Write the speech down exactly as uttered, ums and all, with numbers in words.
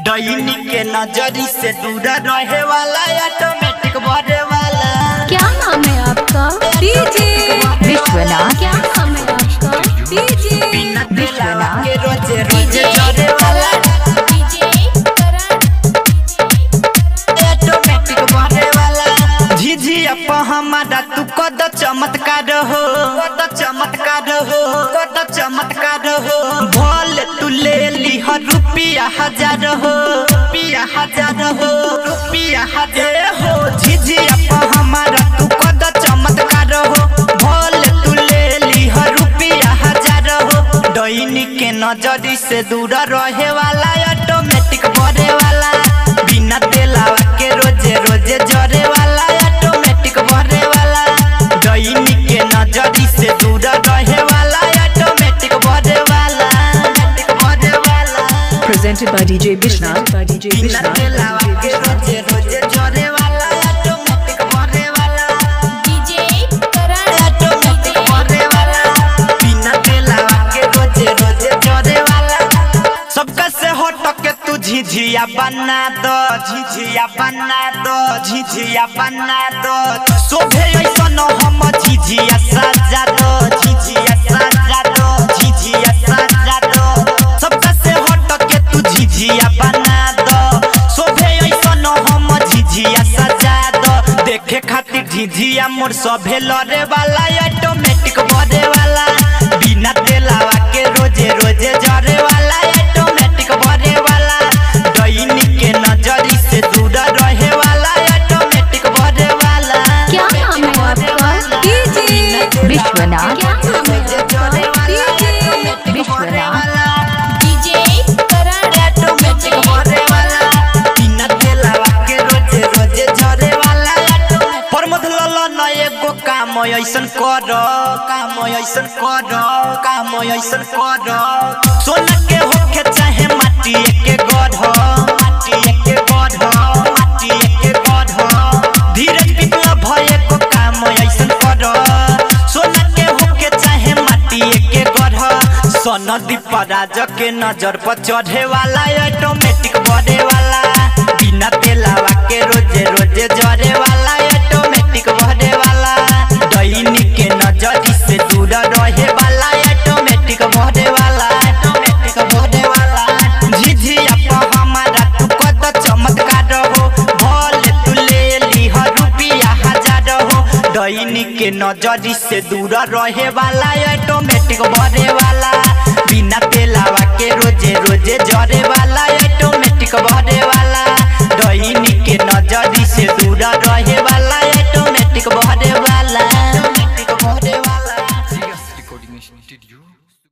डईनी के नजरी से दूर रहे वाला ऑटोमेटिक बढ़े वाला। क्या नाम है आपका? डीजे विश्वनाथ। क्या नाम है आपका? डीजे विश्वनाथ के रोजे रोजे चढ़े वाला ऑटोमेटिक बढ़े वाला। झिझी अपा हमारा तू कद चमत्कार हो, कद चमत्कार हो, कद चमत्कार हो। भोल तू ले ली हर रुपया हजार हो, रुपया हजार हो, रुपया हजार हो। झिझी अपा हमारा तू कद चमत्कार हो। भोल तू ले ली हर रुपया हजार हो। डईनी के नजरी से दूर रहे वाला ऑटोमेटिक बढ़े वाला। बिना तेलावा के रोजे रोजे जरे वाला ऑटोमेटिक बढ़े वाला। डईनी के नजरी से दूर रहे वाला ऑटोमेटिक बढ़े वाला, बढ़े वाला। presented by D J Vishnath by D J बिना Vishnath तेलावा के रोजे रोजे जरे वाला ऑटोमेटिक बढ़े वाला। डीजे करण ऑटोमेटिक बढ़े वाला। बिना तेलावा के रोजे रोजे जरे वाला। सबका से हट के तू झिझिया बना दो, झिझिया बना दो, झिझिया बना दो। शोभे ऐसन हम झिझिया सजा दो, झिझिया सजा दो, झिझिया सजा दो। सबका से हट के तू झिझिया बना दो। शोभे ऐसन हम झिझिया सजा दो। देखे खातिर झिझिया मोर सभे लड़े वाला ऑटोमेटिक बढ़े वाला। बिना तेलावा के रोजे रोजे जरे वाला ऑटोमेटिक बढ़े वाला। डईनी के नजरी से दूर रहे वाला ऑटोमेटिक बढ़े वाला। क्या नाम है आपका? डीजे विश्वनाथ। क्या नाम है आपका? विश्वनाथ। डीजे करण ऑटोमेटिक बढ़े वाला। बिना तेलावा के रोजे रोजे जरे वाला। प्रमोद ललो न एगो काम ऐसन कर, काम ऐसन कर, काम ऐसन कर। सोना के होके चाहे माटी के गढ़, माटी के गढ़, माटी के गढ़। धीरज बिकला भये को काम ऐसन कर। सोना के होके चाहे माटी के गढ़। सनदी पराज के नजर पर चढ़े वाला ऑटोमेटिक बढ़े वाला। बिना तेलावा के रोजे रोजे जरे वाला ऑटोमेटिक बढ़े वाला। डईनी के नजरी से दूर रहे वाला ऑटोमेटिक बढ़े वाला, ऑटोमेटिक बढ़े वाला। झिझिया पर हमारा तू कद चमत्कार हो। भोल तू ले ली हर रुपया हजार हो। डईनी के नजरी से दूर रहे वाला ऑटोमेटिक बढ़े वाला। बिना तेलावा के रोजे रोजे जरे वाला ऑटोमेटिक बढ़े वाला। डईनी के नजरी से दूर रहे वाला ऑटोमेटिक बढ़े वाला, ऑटोमेटिक बढ़े वाला। Serious recording studio.